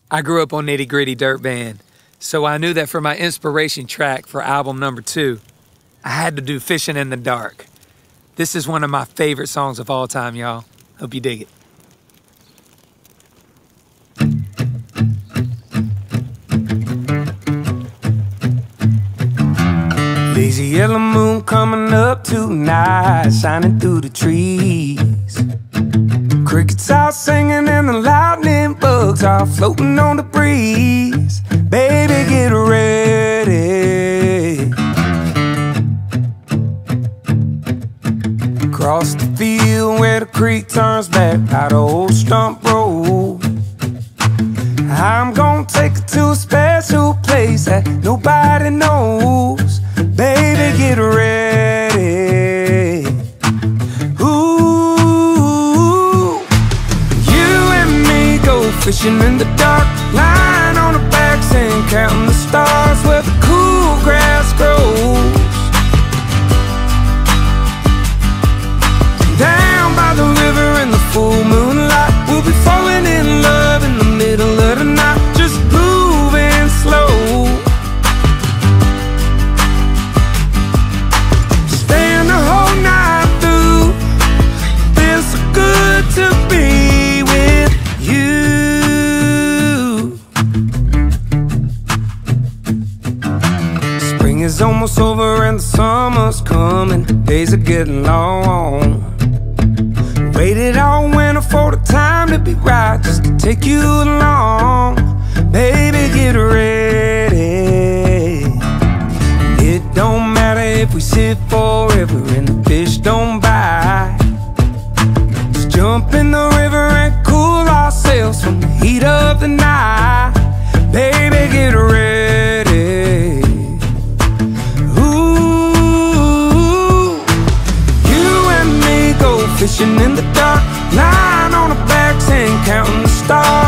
I grew up on Nitty Gritty Dirt Band, so I knew that for my inspiration track for album number 2, I had to do Fishin' in the Dark. This is one of my favorite songs of all time, y'all. Hope you dig it. Lazy yellow moon coming up tonight, shining through the trees. Crickets out singing and the lightning bugs are floating on the breeze. Baby, get ready. Across the field where the creek turns back by the old stump road, I'm gonna take her to a special place that nobody knows. Baby, get ready. Ooh, you and me go fishing in the dark, lying on our backs and counting the stars where the cool grass grows. Down by the river in the full moonlight, we'll be falling in love in the middle of the night, just moving slow. Staying the whole night through, feels so good to be with you. Spring is almost over and the summer's coming, days are getting long. Waited all winter for the time to be right, just to take you along. Baby, get ready. It don't matter if we sit forever and the fish don't bite. Just jump in the river and cool ourselves from the heat of the night. Baby, get ready. Ooh, you and me go fishing in the dark, lying on our backs and counting the stars